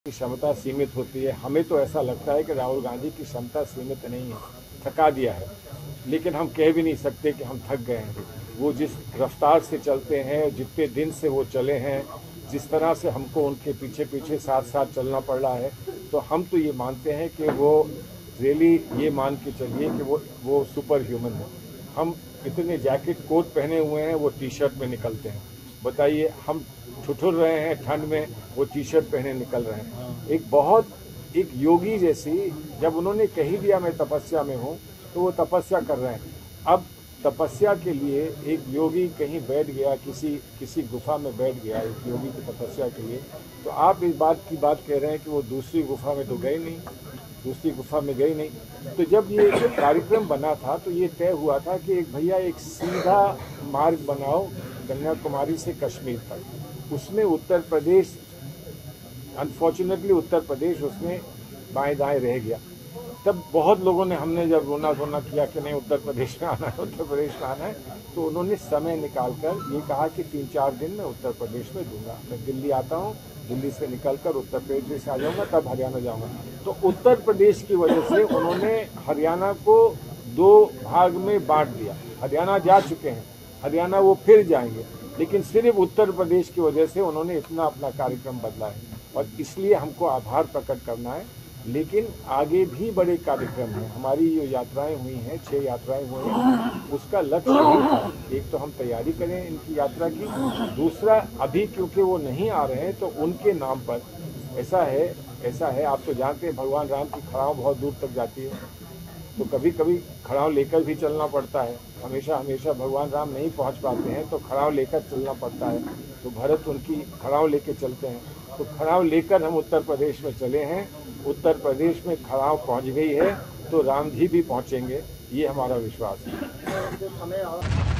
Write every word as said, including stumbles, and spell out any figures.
की क्षमता सीमित होती है। हमें तो ऐसा लगता है कि राहुल गांधी की क्षमता सीमित नहीं है, थका दिया है। लेकिन हम कह भी नहीं सकते कि हम थक गए हैं। वो जिस रफ्तार से चलते हैं, जितने दिन से वो चले हैं, जिस तरह से हमको उनके पीछे पीछे साथ साथ चलना पड़ रहा है, तो हम तो ये मानते हैं कि वो रियली ये मान के चलिए कि वो वो सुपर ह्यूमन है। हम इतने जैकेट कोट पहने हुए हैं, वो टी शर्ट में निकलते हैं। बताइए, हम ठुठुर रहे हैं ठंड में, वो टी शर्ट पहने निकल रहे हैं। एक बहुत एक योगी जैसी, जब उन्होंने कही दिया मैं तपस्या में हूं, तो वो तपस्या कर रहे हैं। अब तपस्या के लिए एक योगी कहीं बैठ गया, किसी किसी गुफा में बैठ गया एक योगी की तपस्या के लिए, तो आप इस बात की बात कह रहे हैं कि वो दूसरी गुफा में तो गए नहीं, दूसरी गुफा में गई नहीं। तो जब ये कार्यक्रम बना था तो ये तय हुआ था कि एक भैया एक सीधा मार्ग बनाओ कन्याकुमारी से कश्मीर तक। उसमें उत्तर प्रदेश, अनफॉर्चुनेटली उत्तर प्रदेश उसमें बाएं दाएं रह गया। तब बहुत लोगों ने, हमने जब रोना धोना किया कि नहीं उत्तर प्रदेश में आना है, उत्तर प्रदेश में आना है, तो उन्होंने समय निकालकर ये कहा कि तीन चार दिन में उत्तर प्रदेश में दूंगा। मैं दिल्ली आता हूँ, दिल्ली से निकलकर उत्तर प्रदेश आ जाऊंगा, तब हरियाणा जाऊंगा। तो उत्तर प्रदेश की वजह से उन्होंने हरियाणा को दो भाग में बांट दिया। हरियाणा जा चुके हैं, हरियाणा वो फिर जाएंगे, लेकिन सिर्फ उत्तर प्रदेश की वजह से उन्होंने इतना अपना कार्यक्रम बदला है, और इसलिए हमको आभार प्रकट करना है। लेकिन आगे भी बड़े कार्यक्रम हैं। हमारी जो यात्राएं हुई हैं, छह यात्राएं हुई हैं, उसका लक्ष्य यही था, एक तो हम तैयारी करें इनकी यात्रा की, दूसरा अभी क्योंकि वो नहीं आ रहे हैं तो उनके नाम पर ऐसा है ऐसा है आप तो जानते हैं भगवान राम की खड़ाव बहुत दूर तक जाती है, तो कभी कभी खड़ाव लेकर भी चलना पड़ता है। हमेशा हमेशा भगवान राम नहीं पहुंच पाते हैं तो खड़ाव लेकर चलना पड़ता है। तो भरत उनकी खड़ाव लेकर चलते हैं, तो खड़ाव लेकर हम उत्तर प्रदेश में चले हैं। उत्तर प्रदेश में खड़ाव पहुंच गई है तो राम जी भी पहुंचेंगे, ये हमारा विश्वास है।